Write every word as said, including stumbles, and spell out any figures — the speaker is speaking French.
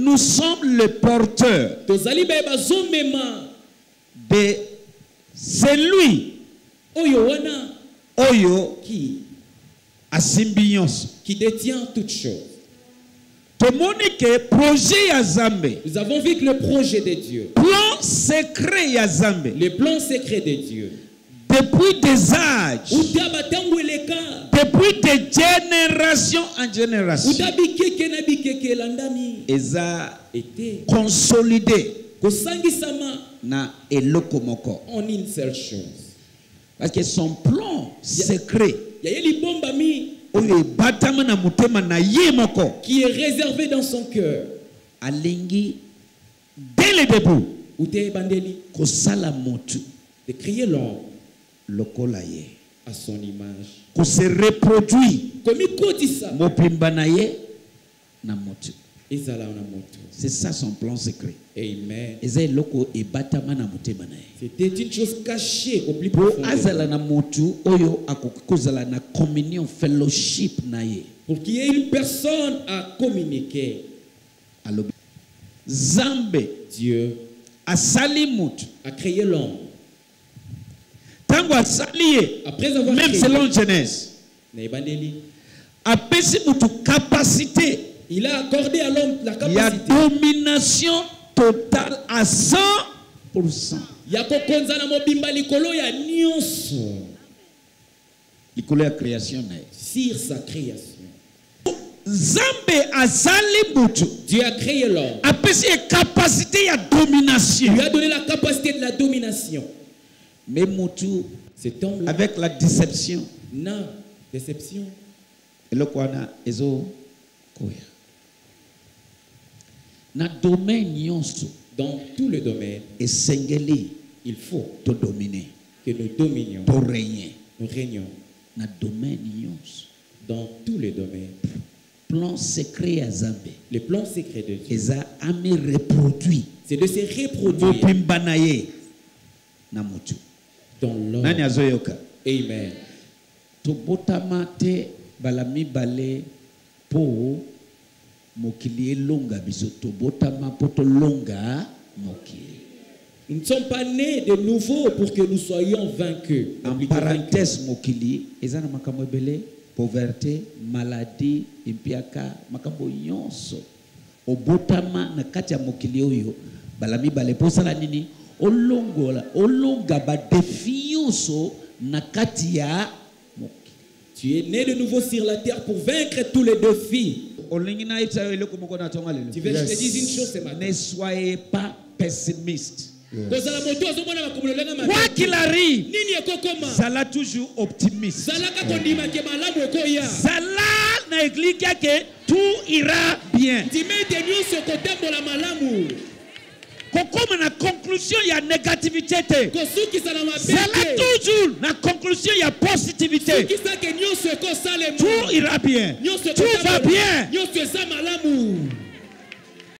nous sommes les porteurs de celui Oyo qui, qui détient toutes choses. Nous avons vu que le projet de Dieu, plan secret Yazambe, le plan secret de Dieu, depuis des âges, depuis des générations en génération, ils ont été consolidés na elokomoko en une seule chose. Parce que son plan secret qui est réservé dans son cœur, alingi dès le début de créer l'homme lokolaye à son image, qu'on se reproduit comme il dit ça. C'est ça son plan secret. Amen. C'était une chose cachée au plus profond. Pour qu'il y ait une personne à communiquer. Zambe, Dieu a créé l'homme. Après avoir même créé, selon Genèse, a capacité. Il a accordé à l'homme la capacité. Il y a domination totale à cent pour cent. Il y a kokonza na mobimba likolo ya nyonso. Likolo ya création na. Sur sa création. Zambe azali mutu. Dieu a créé l'homme. A pesé capacité ya domination. Il lui a donné la capacité de la domination. Mais mutu, cet homme avec la déception. Non, déception. Et le kwana ezo koya. Na domaine yonso, dans tout le domaine, et sengeli, il faut te dominer, que nous dominions, pour régner, nous régnons. Na domaine yonso, dans tous les domaines. Plan secret à Zambé. Le plan secret de Dieu. Ils ont ami reproduit. C'est de se reproduire. Na mutu. Dans l'homme. Nani azoyoka. Amen. To botamate balami bale po. Mokili longa bisoto botama poto longa mokili. Nous ne sommes pas nés de nouveau pour que nous soyons vaincus. En parenthèse mokili, ezana makambo ebele, pauvreté, maladie, impiaka, makambo nyonso. Obotama na kati ya mokili oyo, balami bale posala nini? Olongola, olonga ba défi nyonso na kati ya mokili. Tu es né de nouveau sur la terre pour vaincre tous les défis. Tu veux que je te dise une chose ce matin. Ne soyez pas pessimiste. Yes. Quoi qu'il arrive, Zala toujours optimiste. Zala n'église que tout ira bien. Comme la conclusion, il y a négativité. Zala toujours la conclusion, il y a positivité. Tout ira bien. Tout va bien.